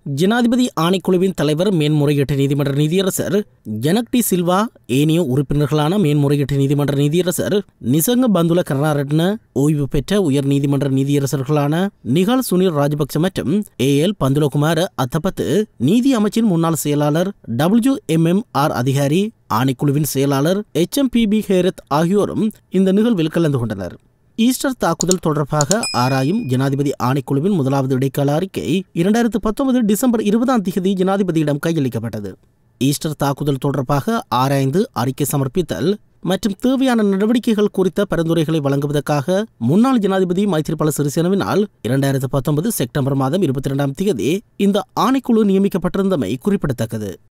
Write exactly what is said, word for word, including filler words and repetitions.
ஜனாதிபதி ஆணைக்குழுவின் தலைவர் மேன்முறையீட்டு நீதிமன்ற நீதியரசர் ஜனக் டி சில்வா, ஏனைய உறுப்பினர்களான மேன்முறையீட்டு நீதிமன்ற நீதியரசர் நிசங்க பந்துல கருணாரட்ன, ஓய்வு பெற்ற உயர் நீதிமன்ற நீதியரசர்களான நிகால் சுனில் ராஜபக்ச மற்றும் ஏ எல் பந்துலகுமார அத்தபத்து, நீதி அமைச்சின் முன்னாள் செயலாளர் டபிள்யூ எம் எம் ஆர் அதிகாரி, ஆணைக்குழுவின் செயலாளர் H M P B Herath ஆகியோரும் இந்த நிகழ்வில் கலந்து கொண்டனர். ஈஸ்டர் தாக்குதல் தொடர்பாக ஆராயும் ஜனாதிபதி ஆணைக்குழுவின் முதலாவது இடைக்கால அறிக்கை இரண்டாயிரத்து பத்தொன்பது டிசம்பர் இருபதாம் தேதி ஜனாதிபதியிடம் கையளிக்கப்பட்டது. ஈஸ்டர் தாக்குதல் தொடர்பாக ஆராய்ந்து அறிக்கை சமர்ப்பித்தல் மற்றும் தேவையான நடவடிக்கைகள் குறித்த பரிந்துரைகளை வழங்குவதற்காக முன்னாள் ஜனாதிபதி மைத்ரிபால சிறிசேனவினால் இரண்டாயிரத்து பத்தொன்பது செப்டம்பர் மாதம் இருபத்தி இரண்டாம் தேதி இந்த ஆணைக்குழு நியமிக்கப்பட்டிருந்தமை குறிப்பிடத்தக்கது.